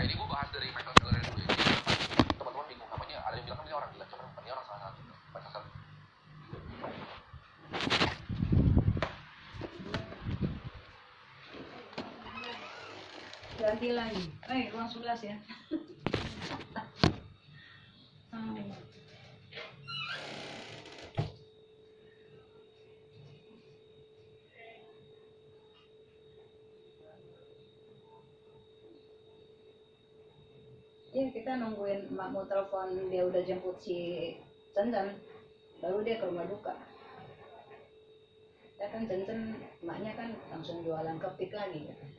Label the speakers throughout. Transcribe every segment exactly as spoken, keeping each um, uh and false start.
Speaker 1: ini gue bahas dari Michael Miller dulu ya. Teman-teman bingung namanya, ada yang bilang kan ini orang gila, cuman bukan ini orang salah satu Michael Miller.
Speaker 2: Ganti lagi. Eh, ruang sebelas ya. hmm. Ya, kita nungguin emak mau telepon, dia udah jemput si Cen-Cen, baru dia ke rumah duka. Ya kan Cen-Cen, emaknya kan langsung jualan kepik lagi gitu.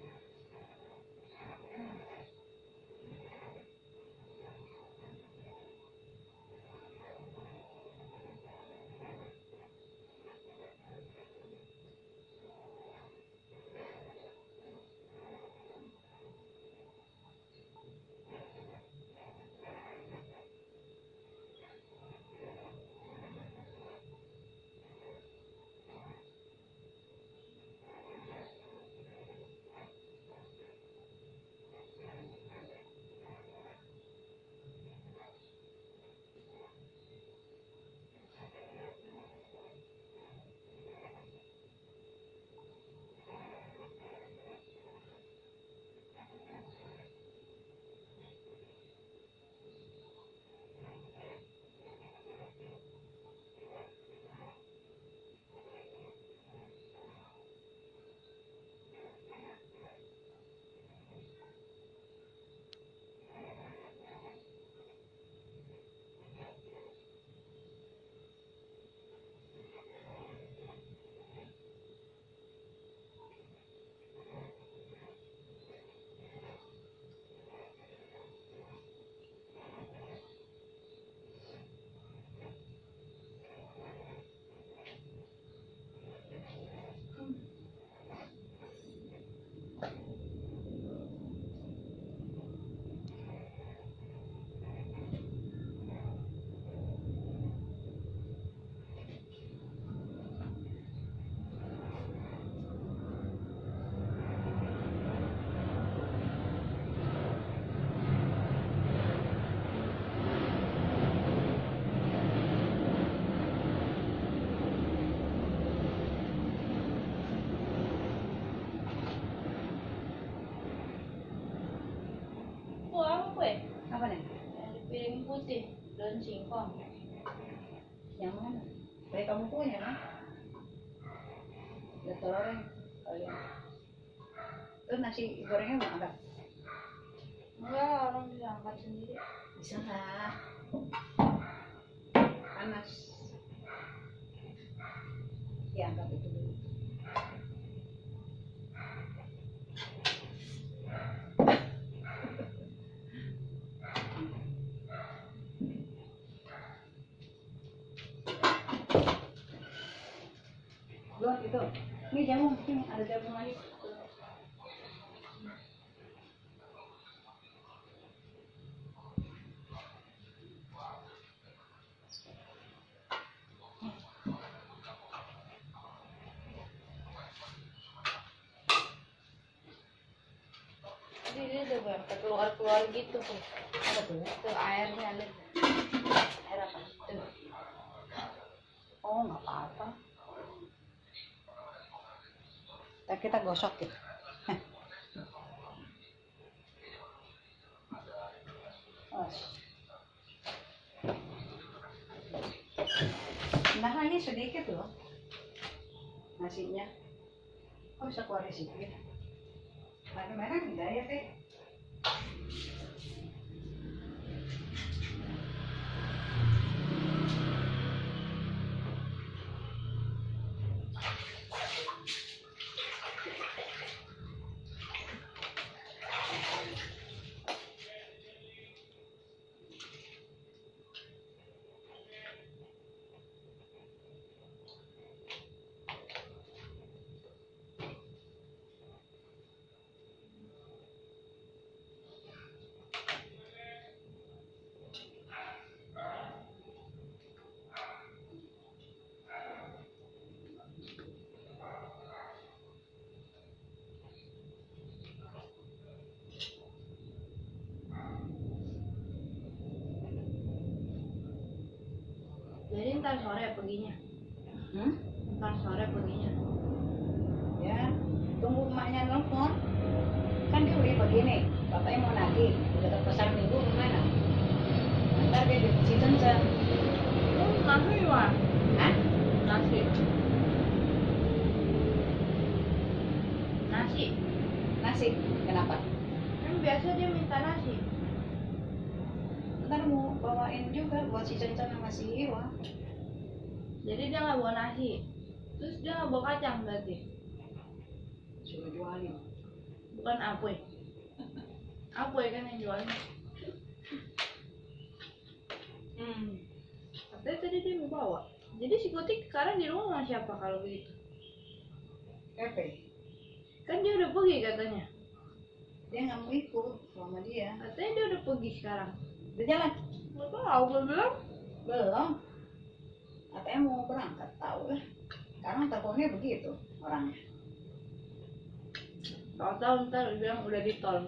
Speaker 2: Apa nih?
Speaker 3: Yang piring putih, daun singkong.
Speaker 2: Yang mana? Kayak kamu punya kan? Ada telurnya kalian. Terus nasi gorengnya mau angkat?
Speaker 3: Enggak, orang bisa angkat sendiri.
Speaker 2: Bisa lah. Panas. Ya angkat itu dulu. Loh itu, ini jamu, ini ada jamu lagi.
Speaker 3: Jadi dia udah berapa keluar-keluar gitu tuh.
Speaker 2: Apa tuh?
Speaker 3: Tuh airnya lihat. Air apa? Tuh.
Speaker 2: Oh nggak apa-apa. Nah, kita gosok gitu. Nah ini sedikit loh nasinya. Oh bisa keluar sedikit. Merah-merah enggak ya teh?
Speaker 3: Jadi ntar sore perginya.
Speaker 2: Hmm?
Speaker 3: Ntar sore perginya.
Speaker 2: Ya, tunggu emaknya nelfon. Kan dia udah begini, bapaknya mau nagih, udah ke pasar minggu kemana? Ntar dia di si Cencen.
Speaker 3: Oh, nasi gimana?
Speaker 2: Hah?
Speaker 3: Nasi. Nasi.
Speaker 2: Nasi, kenapa?
Speaker 3: Kan biasa dia minta nasi.
Speaker 2: Ntar mau bawain juga buat si Cencen sama si Iwa.
Speaker 3: Jadi dia nggak bawa nasi. Terus dia nggak bawa kacang berarti.
Speaker 2: Suruh jualin.
Speaker 3: Bukan apoy. Apoy kan yang jualnya. Hmm. Katanya tadi dia mau bawa. Jadi si Kotik sekarang di rumah sama siapa kalau begitu?
Speaker 2: Kepe.
Speaker 3: Kan dia udah pergi katanya.
Speaker 2: Dia nggak mau ikut sama dia.
Speaker 3: Katanya dia udah pergi sekarang.
Speaker 2: Udah jalan?
Speaker 3: Nggak tahu, gue bilang.
Speaker 2: Belum. Katanya mau berangkat, tahu lah. Sekarang teleponnya begitu orangnya.
Speaker 3: Tahu-tahu ntar dia bilang udah di tol.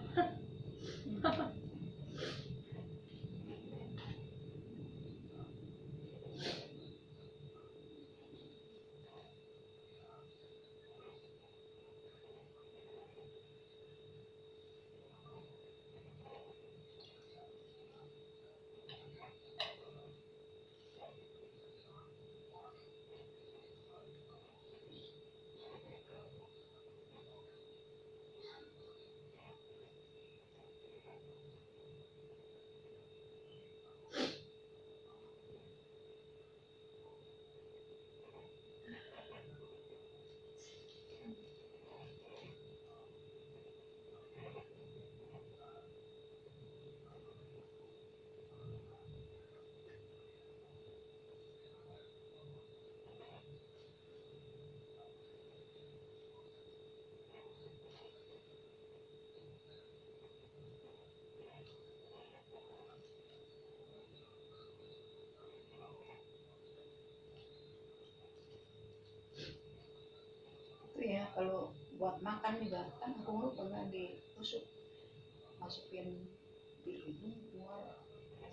Speaker 2: Itu ya kalau buat makan juga kan aku dulu pernah ditusuk, masukin di hidung keluar.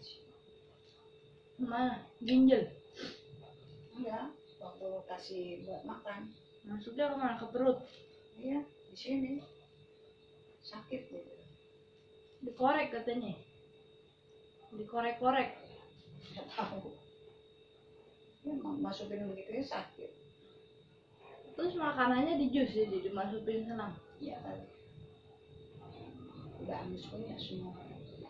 Speaker 3: Mana? Ginjal.
Speaker 2: Enggak, waktu kasih buat makan.
Speaker 3: Masuknya kemana? Ke perut.
Speaker 2: Iya, di sini sakit gitu.
Speaker 3: Dikorek katanya. Dikorek-korek.
Speaker 2: Nggak tahu. Ya, ma- masukin begitu ya sakit.
Speaker 3: Terus makanannya di jus jadi dimasukin senang.
Speaker 2: Iya kali. Udah habis punya semua.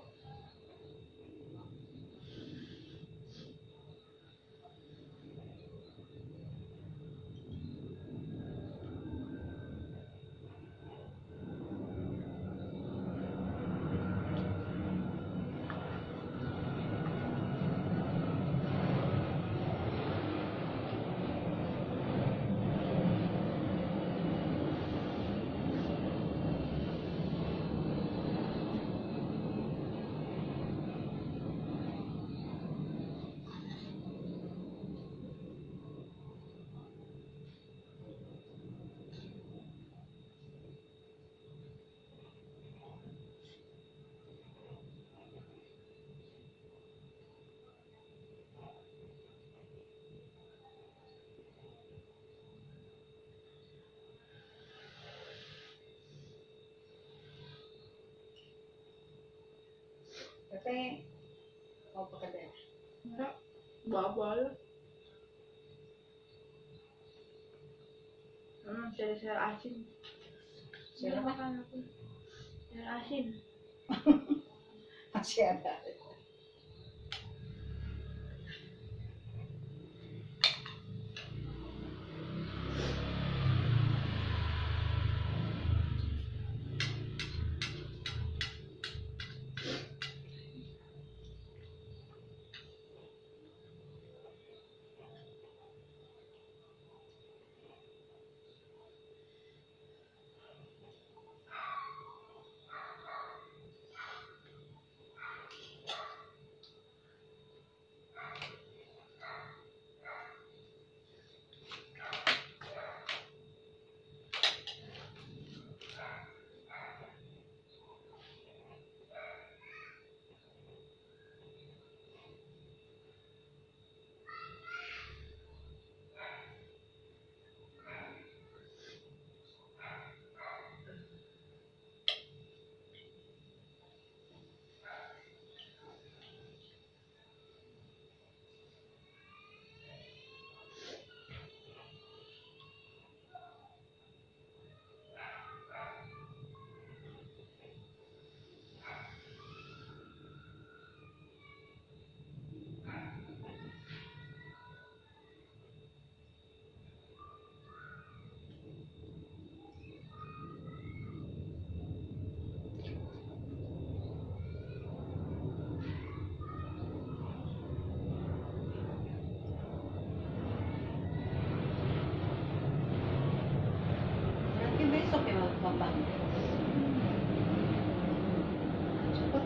Speaker 2: Tapi mau pakai daerah.
Speaker 3: Enggak. Bawa ya. Hmm, sayur-sayur asin.
Speaker 2: Sayur
Speaker 3: Dia
Speaker 2: apa?
Speaker 3: makan aku. Sayur asin.
Speaker 2: Masih ada.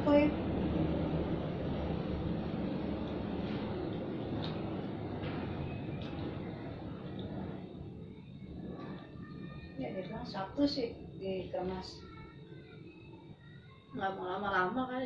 Speaker 2: apa ya? Ya dia bilang Sabtu sih dikemas.
Speaker 3: Nggak mau lama-lama kali.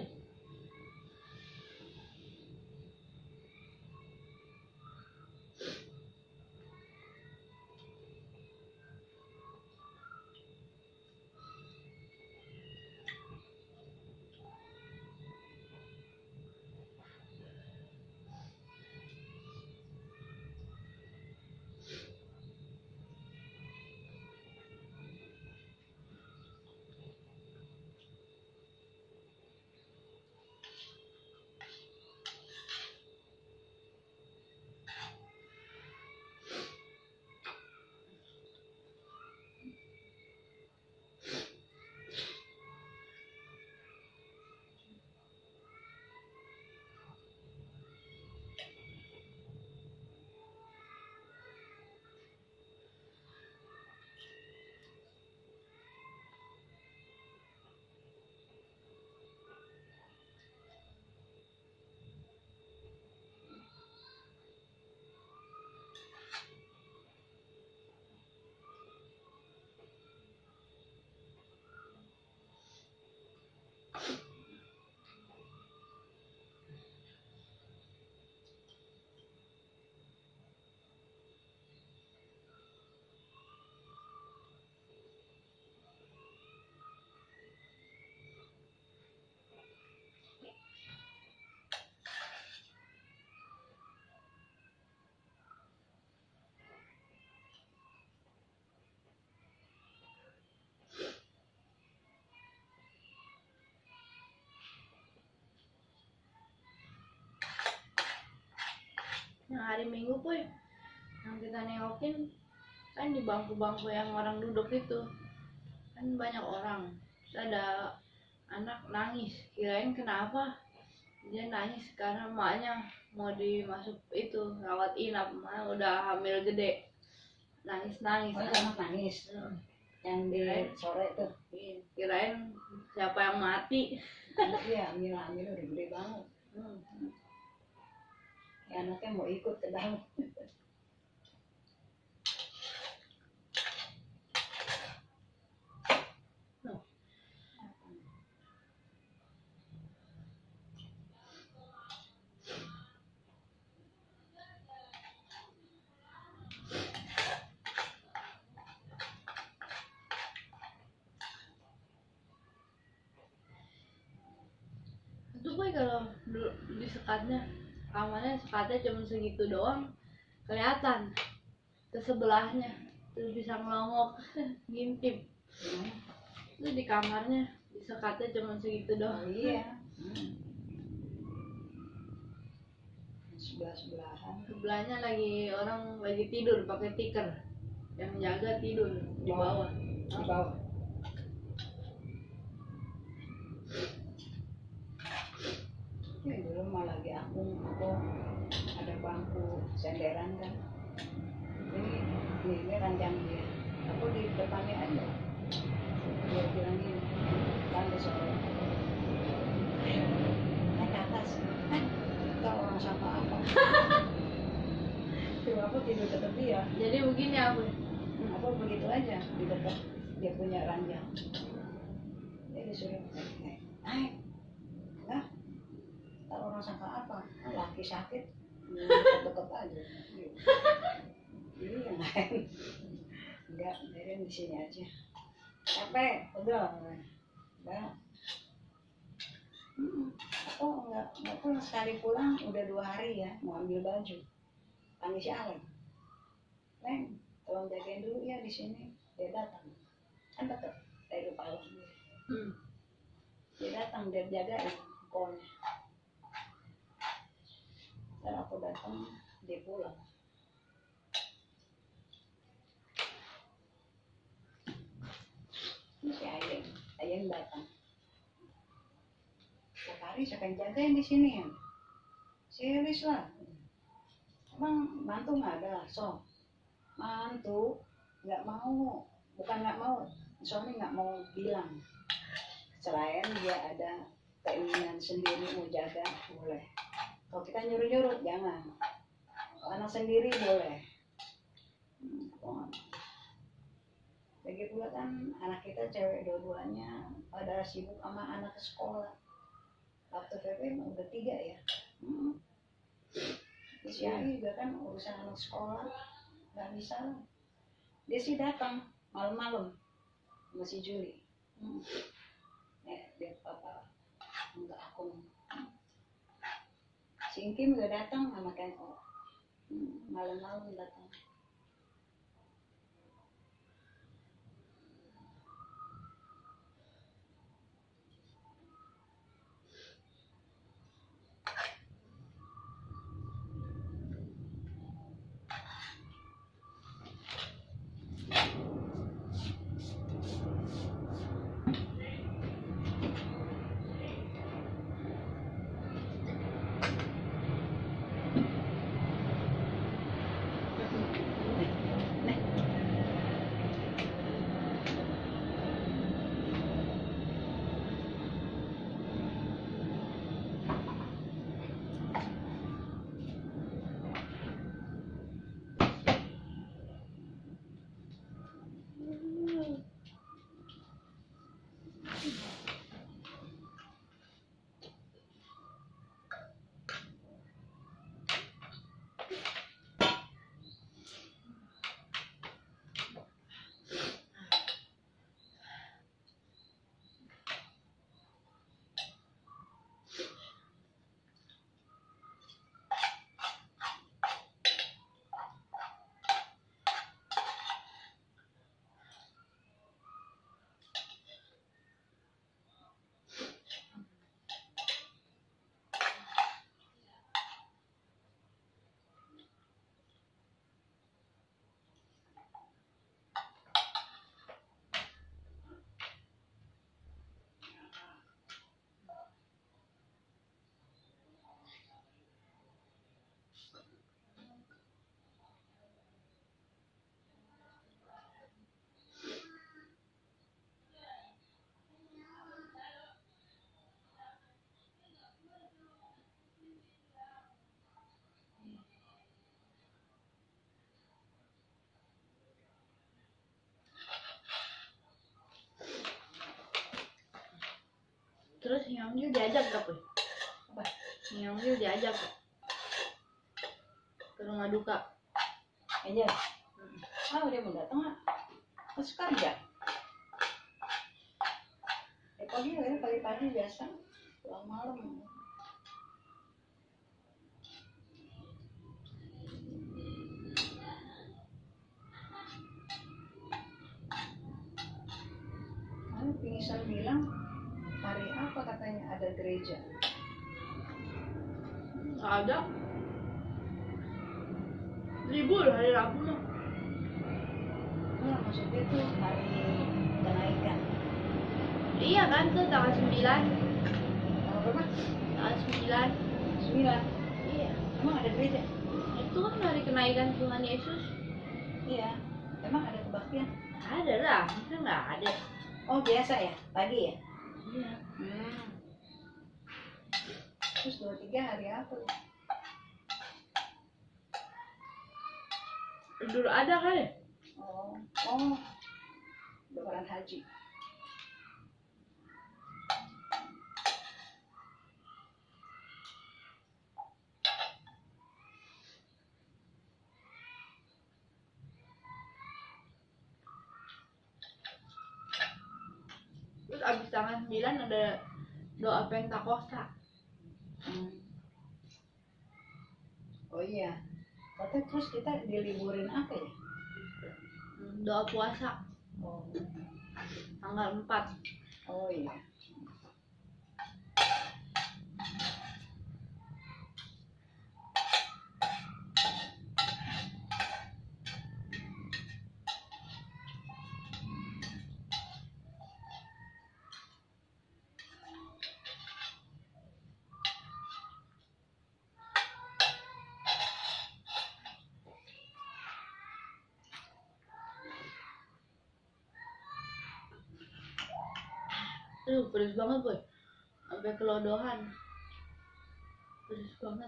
Speaker 3: Yang hari Minggu pun yang kita nengokin kan di bangku-bangku yang orang duduk itu kan banyak orang. Terus ada anak nangis, kirain kenapa dia nangis karena emaknya mau dimasuk itu rawat inap, emak udah hamil gede, nangis nangis.
Speaker 2: Oh, anak nangis.
Speaker 3: Hmm.
Speaker 2: Yang di sore tuh.
Speaker 3: Kirain siapa yang mati.
Speaker 2: Iya, ambil ambil udah gede banget.
Speaker 3: Hmm.
Speaker 2: Ya, anaknya mau ikut ke dalam.
Speaker 3: Itu gue kalau dulu di sekatnya kamarnya sekatnya cuma segitu doang, kelihatan ke sebelahnya terus bisa ngelongok ngintip. Itu di kamarnya di sekatnya cuma segitu
Speaker 2: Oh
Speaker 3: doang.
Speaker 2: iya. Hmm. Sebelah-sebelahan.
Speaker 3: Sebelahnya lagi orang lagi tidur pakai tikar, yang jaga tidur di bawah.
Speaker 2: Di bawah. Ya, dulu mah lagi aku, aku ada bangku senderan kan. Ini, ini, ini ranjang dia. Aku di depannya aja. Dia bilang gini, tante sore. Naik ke atas. Eh, tau orang sama apa. Tuh aku tidur dekat dia.
Speaker 3: Jadi begini aku,
Speaker 2: Aku begitu aja di dekat dia punya ranjang. Dia disuruh naik, naik, naik. Enggak, tak orang sangka apa? Laki sakit, deket-deket aja. Jadi yang lain, enggak, biarin di sini aja. Capek, udah, enggak. Hmm, aku enggak, enggak pulang sekali pulang udah dua hari ya mau ambil baju. Panggil si Alan. Neng, tolong jagain dulu ya di sini. Dia datang, kan deket dari Palu.
Speaker 3: hmm.
Speaker 2: Dia datang, dia jagain pokoknya. Dan aku datang, dia pulang. Ini si Ayeng, Ayeng datang. Setiap hari siapa yang jagain di sini ya? Serius lah. Emang mantu nggak ada, so mantu nggak mau, bukan nggak mau, suami nggak mau bilang. Selain dia ada keinginan sendiri mau jaga boleh. Kalau kita nyuruh-nyuruh jangan. Kalau anak sendiri boleh. Hmm, kok- Lagi pula kan anak kita cewek dua-duanya pada sibuk sama anak ke sekolah. Waktu P P mah udah tiga ya. Hmm. Si Ari juga kan urusan anak sekolah nggak bisa lah. Dia sih datang malam-malam masih Juli. Hmm. Eh, dia papa enggak aku. Hmm. Si Kim juga datang sama Ken O. Hmm, malam-malam datang.
Speaker 3: Terus Hyunggil diajak gak, Puy?
Speaker 2: Apa?
Speaker 3: Hyunggil diajak gak? Ke rumah duka.
Speaker 2: Aja. Ah udah mau datang ah. Terus kerja. Eh pagi ya pagi-pagi biasa. Pulang malam. Lalu pingsan bilang hari apa katanya ada gereja.
Speaker 3: Gak ada. Libur hari Rabu mah.
Speaker 2: Nah, maksudnya tuh hari kenaikan.
Speaker 3: Iya kan tuh tanggal sembilan.
Speaker 2: Tanggal berapa?
Speaker 3: Tanggal sembilan.
Speaker 2: Sembilan.
Speaker 3: Iya.
Speaker 2: Emang ada gereja?
Speaker 3: Itu kan hari kenaikan Tuhan Yesus.
Speaker 2: Iya. Emang ada kebaktian?
Speaker 3: Ada lah, masa nggak ada?
Speaker 2: Oh biasa ya, pagi ya.
Speaker 3: Iya.
Speaker 2: Hmm. Terus dua tiga hari apa?
Speaker 3: Dulu ada kan ya?
Speaker 2: Oh, oh, lebaran haji.
Speaker 3: Terus abis tanggal sembilan ada doa Pentakosta.
Speaker 2: Hmm. Oh iya. Tapi terus kita diliburin apa ya?
Speaker 3: Doa puasa
Speaker 2: Oh,
Speaker 3: tanggal empat.
Speaker 2: oh iya.
Speaker 3: Aduh, pedes banget boy. Sampai sampai kelodohan, pedes banget.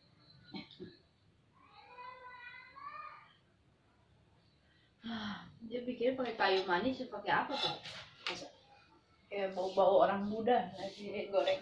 Speaker 3: Dia pikir pakai kayu manis, pakai apa tuh? Kayak bau-bau orang muda nasi goreng.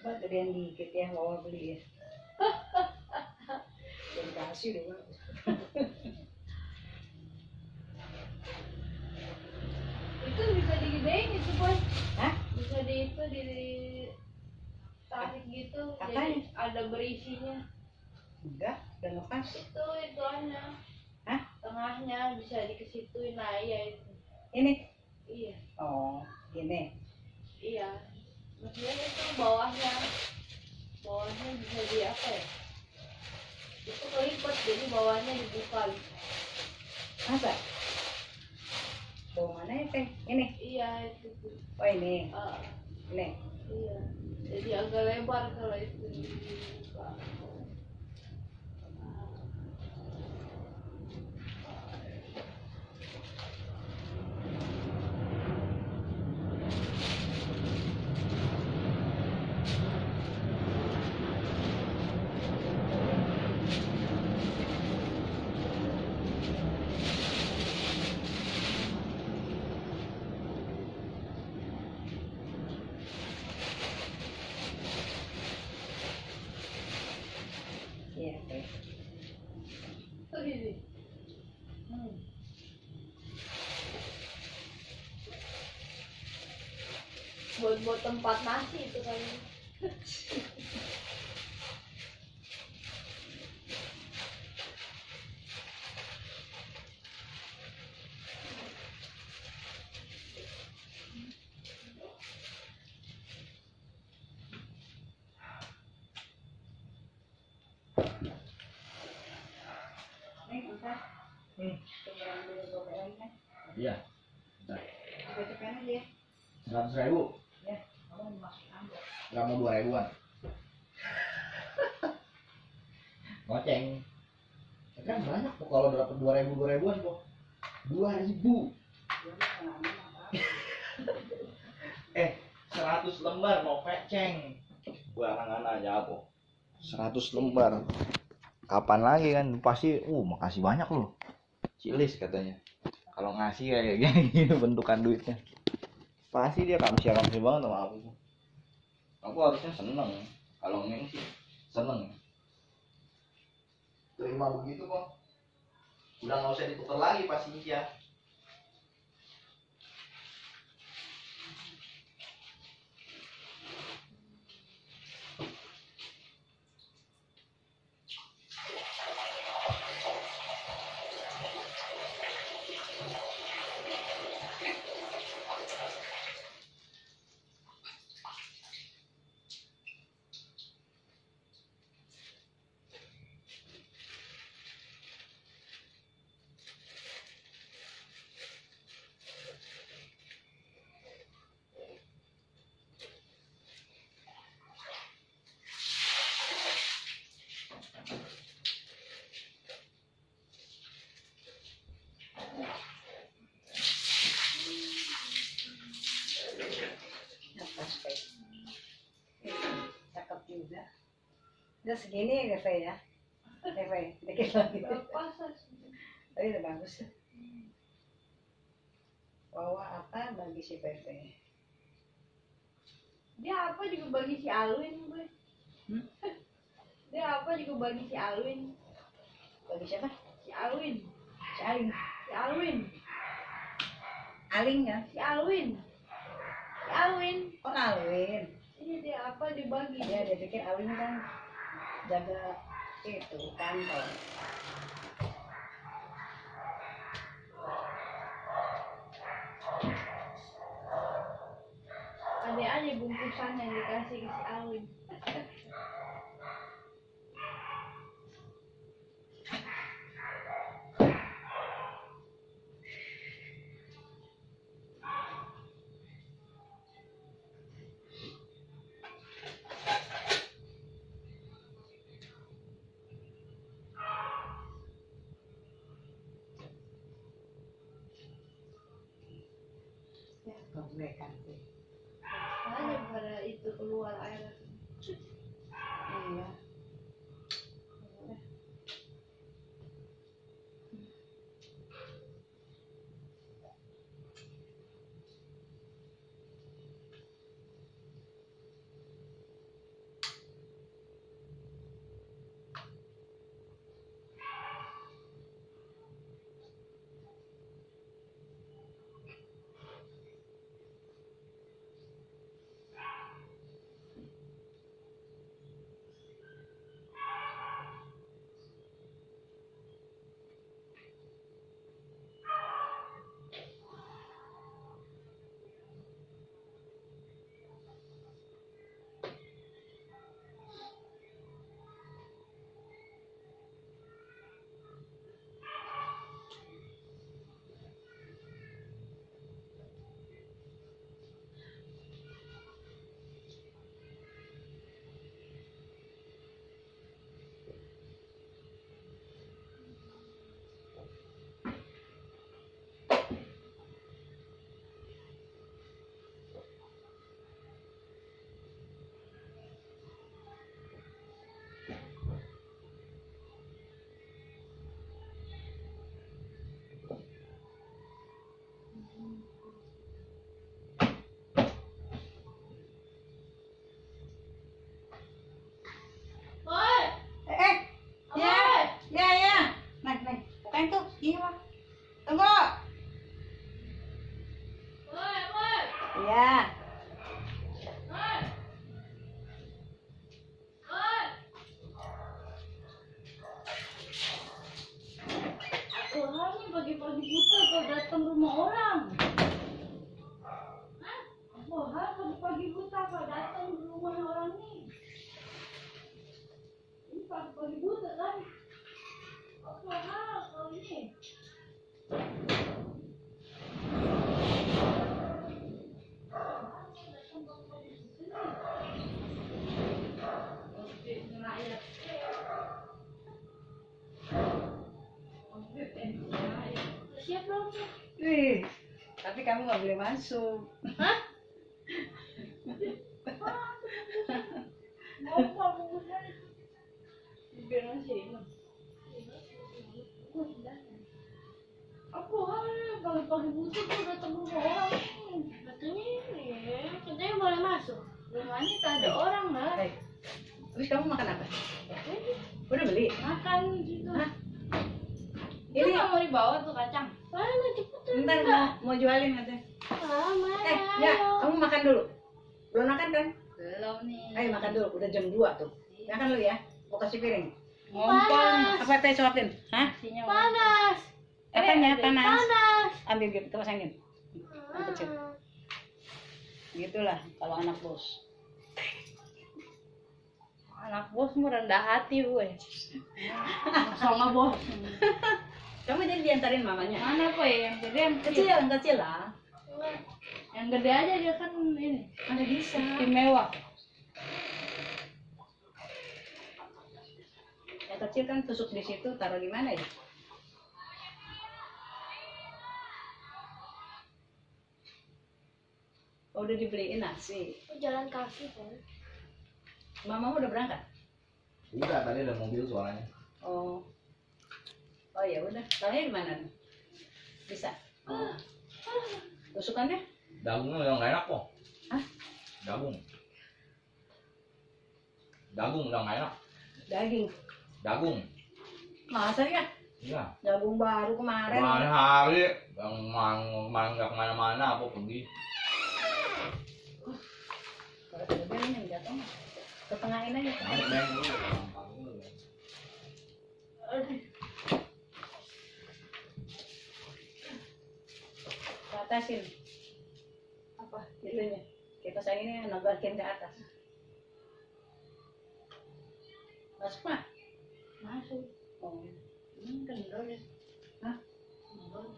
Speaker 2: gedean dikit ya bawa beli ya. Jadi kasih deh Bang.
Speaker 3: Itu bisa digedein itu boy.
Speaker 2: Hah?
Speaker 3: Bisa di itu di tarik gitu.
Speaker 2: Apanya?
Speaker 3: Jadi ada berisinya.
Speaker 2: Enggak, udah lepas.
Speaker 3: Itu itu aja.
Speaker 2: Hah?
Speaker 3: Tengahnya bisa dikesituin. Nah iya itu.
Speaker 2: Ini?
Speaker 3: Iya.
Speaker 2: Oh, gini.
Speaker 3: Iya. Maksudnya itu bawahnya. Bawahnya bisa di apa ya? Itu kelipat jadi bawahnya dibuka.
Speaker 2: Masa? Bawa mana ya teh? Ini?
Speaker 3: Iya itu tuh.
Speaker 2: Oh ini,
Speaker 3: Ah,
Speaker 2: ini.
Speaker 3: iya. Jadi agak lebar kalau itu dibuka.
Speaker 2: Iya teh.
Speaker 3: Tuh ini.
Speaker 2: Hmm.
Speaker 3: Buat buat tempat nasi itu kan.
Speaker 2: Nih, entar.
Speaker 4: Hmm.
Speaker 2: Tinggal ambil gopean kan.
Speaker 4: Iya. Nah,
Speaker 2: Gopean aja ya.
Speaker 4: seratus ribu.
Speaker 2: Ya, kamu masuk ambil.
Speaker 4: Gak mau dua ribuan. Ngoceng. Ya kan banyak kok kalau dapat dua ribu dua ribuan kok. Dua ribu.
Speaker 2: Dia mah pengalaman apa-apa.
Speaker 4: Eh, seratus lembar mau peceng. Gua anak-anak aja kok. Seratus lembar. Kapan lagi kan? Pasti, uh makasih banyak loh. Cilis katanya. Kalau ngasih kayak gini bentukan duitnya. Pasti dia kamsi-kamsi banget sama aku. Aku harusnya seneng. Kalau Neng sih seneng. Terima begitu kok. Udah nggak usah ditukar lagi pastinya ya.
Speaker 2: Lepas teh. Cakep juga. Udah segini ya Fe ya. Eh Fe, dikit lagi.
Speaker 3: Berapa
Speaker 2: Tapi udah bagus tuh. Bawa apa bagi si Pepe?
Speaker 3: Dia apa juga bagi si Alwin gue.
Speaker 2: Hmm?
Speaker 3: Dia apa juga bagi si Alwin.
Speaker 2: Bagi siapa?
Speaker 3: Si Alwin.
Speaker 2: Si Aling.
Speaker 3: Si Alwin.
Speaker 2: Aling ya?
Speaker 3: Si Alwin. Si Alwin.
Speaker 2: Oh Alwin.
Speaker 3: Ini dia apa dibagi.
Speaker 2: Ya dia pikir Alwin kan jaga itu kantor.
Speaker 3: Ada aja bungkusan yang dikasih ke si Alwin.
Speaker 2: Ya, gobekan tuh.
Speaker 3: Aja pada itu keluar air.
Speaker 2: Iya.
Speaker 3: pagi buta apa datang ke rumah orang nih. Ini pagi-pagi buta kan? Apa hal kalau ini? Siap belum sih?
Speaker 2: Wih, tapi kamu nggak boleh masuk.
Speaker 3: Hah? Mau apa bungkusnya? Biar masih ini. Aku harus kalau pagi buta tuh datang ke rumah orang. Katanya ini, katanya boleh masuk. Rumahnya tak ada orang lah.
Speaker 2: Baik. Terus kamu makan apa? Udah beli?
Speaker 3: Makan gitu.
Speaker 2: Hah?
Speaker 3: Itu
Speaker 2: Ini
Speaker 3: nggak mau dibawa tuh kacang. Mana cepetan.
Speaker 2: ntar mau, mau jualin katanya.
Speaker 3: Ah, mana?
Speaker 2: Eh, ya,
Speaker 3: Ayo.
Speaker 2: kamu makan dulu. Belum makan kan?
Speaker 3: Belum nih.
Speaker 2: Ayo makan dulu, udah jam dua tuh. Makan dulu ya. Mau kasih piring.
Speaker 3: Panas.
Speaker 2: Apa teh suapin? Hah?
Speaker 3: Panas.
Speaker 2: Apanya panas?
Speaker 3: Panas.
Speaker 2: Ambil gitu, kipas angin. Yang kecil. Gitulah kalau anak bos.
Speaker 3: Anak bos mau rendah hati gue. Sama bos.
Speaker 2: Kamu jadi diantarin mamanya.
Speaker 3: Mana apa ya yang gede yang
Speaker 2: Kecil,
Speaker 3: kecil?
Speaker 2: yang kecil lah.
Speaker 3: Yang gede aja dia kan ini
Speaker 2: Mana bisa?
Speaker 3: istimewa.
Speaker 2: Yang kecil kan tusuk di situ, taruh di mana ya? Oh, udah dibeliin nasi.
Speaker 3: Jalan kaki kan?
Speaker 2: Mama udah berangkat?
Speaker 4: Udah, tadi ada mobil suaranya.
Speaker 2: Oh. Oh ya udah. Taruhnya di mana? Bisa. Oh. Tusukannya?
Speaker 4: Dagungnya udah nggak enak kok.
Speaker 2: Hah?
Speaker 4: Dagung. Dagung udah nggak enak.
Speaker 2: Daging.
Speaker 4: Dagung.
Speaker 2: Masa ya?
Speaker 4: Iya.
Speaker 2: Jagung baru kemarin.
Speaker 4: Kemarin hari yang mang mang nggak kemana-mana, aku pergi.
Speaker 2: Kalau udah ini jatuh. Ketengahin aja.
Speaker 4: Ngamuk beng dulu. gampang dulu.
Speaker 2: Aduh. Atasin. Apa? Itunya. Kita sayang ini nagakin ke atas. Masuk mah?
Speaker 3: Masuk.
Speaker 2: Oh.
Speaker 3: Ini kendor ya.
Speaker 2: Hah?
Speaker 3: Kendor.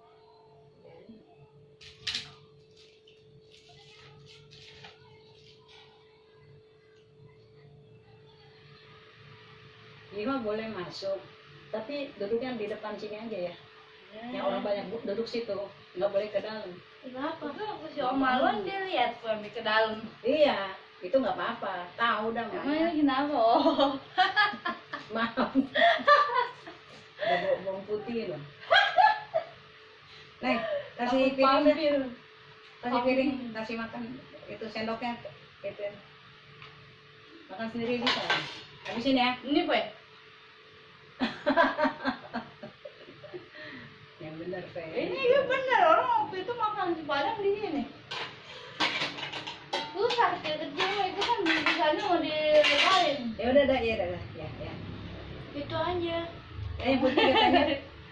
Speaker 2: Ini mah boleh masuk. Tapi duduknya di depan sini aja ya. Yang orang banyak bu- duduk situ. Nggak boleh ke dalam.
Speaker 3: Kenapa? Aku si Om Malon dia lihat kok ambil ke dalam.
Speaker 2: Iya. Itu nggak apa-apa. Tahu dah
Speaker 3: Emangnya
Speaker 2: makanya.
Speaker 3: kenapa? Oh.
Speaker 2: Maaf. Ada bawang bawang putih loh. Nih, kasih
Speaker 3: Aku
Speaker 2: piring dah.
Speaker 3: pampir.
Speaker 2: Kasih piring, kasih makan. Itu sendoknya. Itu. Makan sendiri bisa. Habisin ya.
Speaker 3: Ini Pak.
Speaker 2: Yang benar, Fe.
Speaker 3: Ini ya bener orang waktu itu makan di Padang di sini. Terus kecil kecil itu kan di sana mau dileparin.
Speaker 2: Ya udah dah, ya udah dah. Ya, ya.
Speaker 3: Itu aja.
Speaker 2: Eh, yang putih katanya.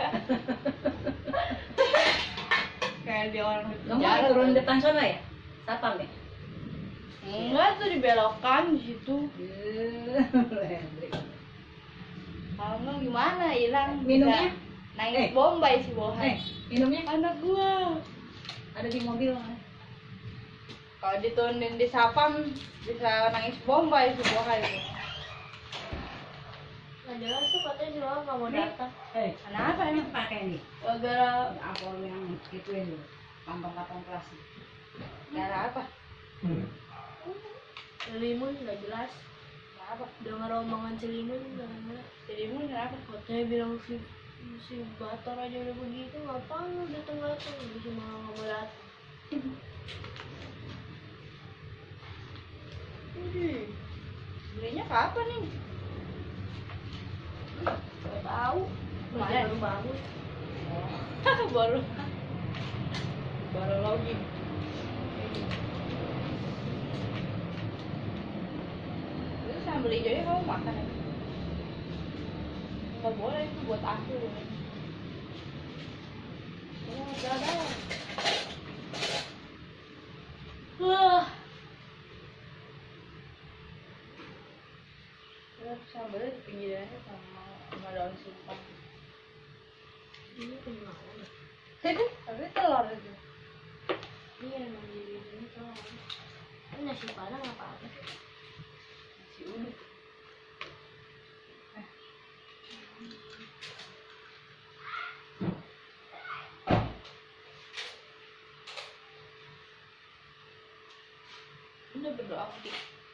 Speaker 3: Kayak di orang di
Speaker 2: Kamu
Speaker 3: penjara
Speaker 2: turun
Speaker 3: kali.
Speaker 2: depan sana ya? Satpam ya?
Speaker 3: Enggak tuh dibelokkan di situ.
Speaker 2: Eh,
Speaker 3: Kalau enggak gimana hilang.
Speaker 2: Minumnya?
Speaker 3: Bisa nangis
Speaker 2: Eh.
Speaker 3: Bombay si Bohan.
Speaker 2: Eh, minumnya
Speaker 3: Anak gua.
Speaker 2: ada di mobil.
Speaker 3: Kalau diturunin di sapam bisa nangis Bombay si Bohan itu. Nggak jelas tuh katanya si Bohan nggak mau
Speaker 2: Nih.
Speaker 3: datang.
Speaker 2: Eh,
Speaker 3: Kenapa
Speaker 2: ini
Speaker 3: emang?
Speaker 2: pakai nih.
Speaker 3: Gara-gara
Speaker 2: Apa yang ituin lu? Kantong-kantong plastik.
Speaker 3: gara apa? Celimun nggak jelas. Apa? Dengar omongan Celimun nggak jelas. Celimun kenapa? Katanya bilang si si Bator aja udah begitu, ngapain lu datang-datang? Bisa malah nggak mau datang. Widih, belinya kapan nih? Gak tahu. Kemarin baru bagus. baru baru login. Terus sambal hijaunya kamu makan ya? Nggak boleh, itu buat aku. Ya, udah ada. Wah, Sambalnya di pinggirannya sama sama daun singkong.
Speaker 5: Ini kenal.
Speaker 3: Tapi telur itu.
Speaker 5: Iya emang di sini telur. Ini nasi padang apa apa?
Speaker 2: Nasi uduk.
Speaker 3: Udah berdoa Ki.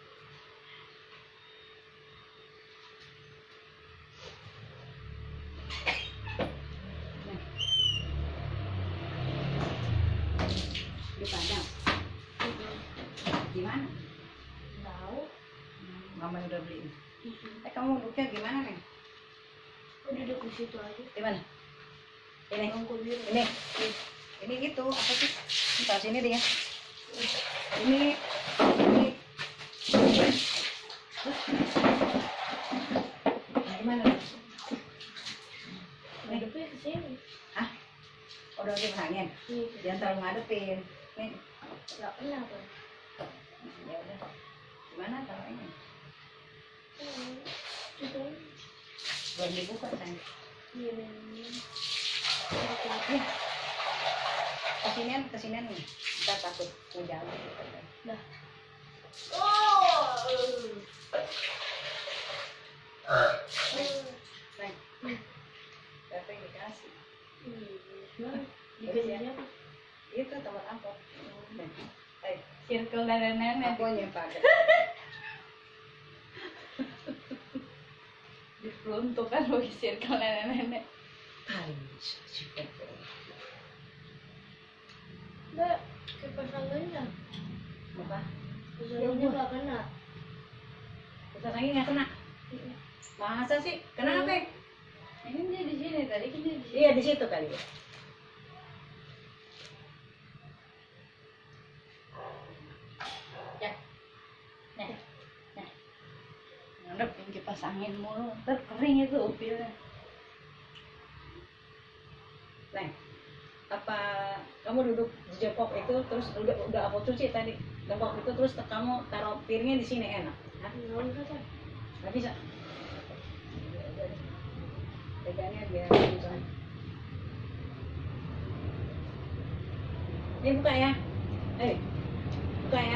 Speaker 2: Di Padang. Di mana?
Speaker 5: Tahu?
Speaker 2: Mama udah beliin. Eh kamu duduknya gimana nih?
Speaker 5: Udah duduk di situ aja.
Speaker 2: Di mana? Ini.
Speaker 5: Bangku biru.
Speaker 2: Ini. Ini gitu apa sih? Entar sini deh ya. Ini. Ini. Nah, gimana?
Speaker 5: Ngadepnya ke sini.
Speaker 2: Hah? Udah kipas angin.
Speaker 5: Iya.
Speaker 2: Jangan terlalu ngadepin. Nih.
Speaker 5: Gak pernah apa?
Speaker 2: Ya udah. Gimana kalau ini?
Speaker 5: Hmm. Coba.
Speaker 2: Belum dibuka sayang.
Speaker 5: Iya. Ini.
Speaker 2: Nih. Kesinian, kesinian nih. Kita takut menjauh.
Speaker 5: Dah.
Speaker 2: Sayang. Siapa yang dikasih?
Speaker 5: Iya. Dikasihnya apa?
Speaker 2: Itu tempat angkot. Eh,
Speaker 3: Circle nenek-nenek.
Speaker 2: aku nyepak.
Speaker 3: Diperuntukkan bagi circle nenek-nenek.
Speaker 5: Enggak. Kipas anginnya.
Speaker 2: Apa?
Speaker 5: Kipas anginnya gak kena.
Speaker 2: Kipas angin nggak kena. Masa sih? Kenapa?
Speaker 3: Ini dia di sini tadi kan dia di sini.
Speaker 2: Iya di situ kali ya. Ya. Nah. Nah.
Speaker 3: Ngadepin kipas angin mulu, ntar kering itu upilnya.
Speaker 2: Nah. Apa kamu duduk di jongkok itu terus udah udah aku cuci tadi jongkok itu terus kamu taruh piringnya di sini enak? Hah?
Speaker 5: Nggak usah kan?
Speaker 2: Nggak bisa. Pegangnya biar bisa. Ini buka ya. Eh, buka ya.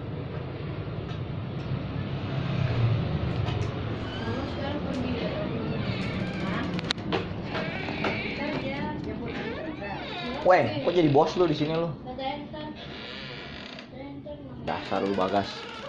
Speaker 3: Mama sekarang pergi ya.
Speaker 2: Hah?
Speaker 3: Ntar dia
Speaker 2: Jemput Indra.
Speaker 4: Weh, kok jadi bos lu di sini lu?
Speaker 5: Kata Enten. Kata Enten.
Speaker 4: Dasar lu Bagas.